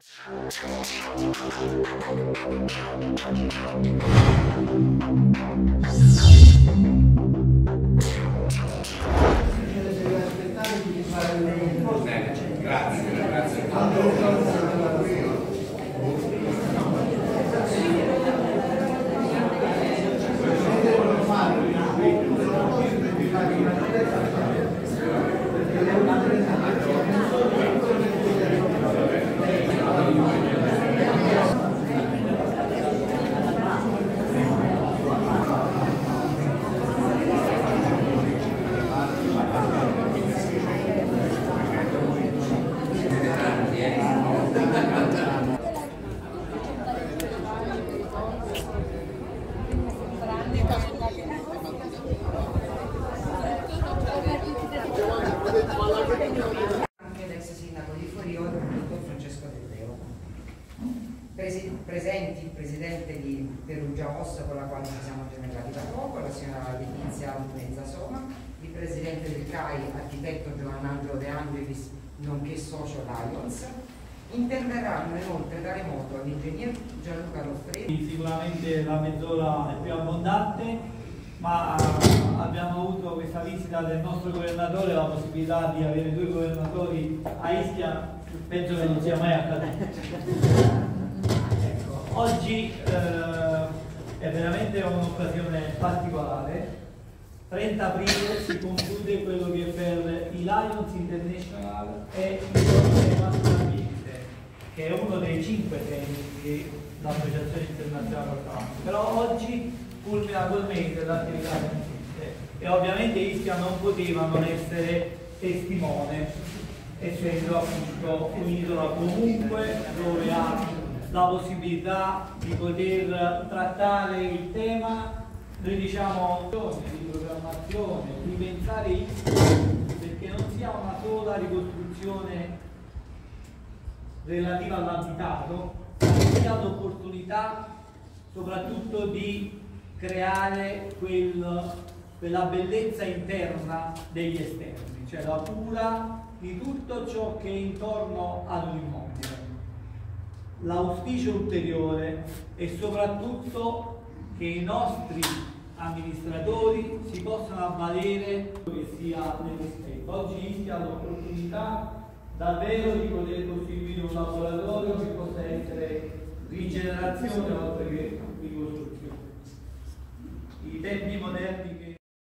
Anche l'ex sindaco di Forio, il dottor Francesco Del Deo. Presenti il presidente di Perugia Ossa, con la quale ci siamo gemellati da poco, la signora Letizia Mezzasoma, il presidente del CAI, architetto Giovannangelo De Angelis, nonché socio Lions. Interverranno inoltre da remoto l'ingegner Gianluca Loffretti. Sicuramente la mezz'ora è più abbondante, ma abbiamo avuto questa visita del nostro governatore, la possibilità di avere due governatori a Ischia, penso che non sia mai accaduto. Ecco, oggi è veramente un'occasione particolare. 30 aprile si conclude quello che per i Lions International è il tema dell'ambiente, che è uno dei 5 temi che l'associazione internazionale porta avanti. Però oggi culmina col mese dell'attività consiste e ovviamente Ischia non poteva non essere testimone, essendo appunto un'isola comunque dove ha la possibilità di poter trattare il tema. Noi diciamo di programmazione, di pensare Ischia perché non sia una sola ricostruzione relativa all'abitato, ma sia l'opportunità soprattutto di creare quella bellezza interna degli esterni, cioè la cura di tutto ciò che è intorno ad un immobile. L'auspicio ulteriore è soprattutto che i nostri amministratori si possano avvalere che sia nel rispetto. Oggi Ischia ha l'opportunità davvero di poter costituire un laboratorio che possa essere rigenerazione oltre che ricostruzione. I tempi moderni che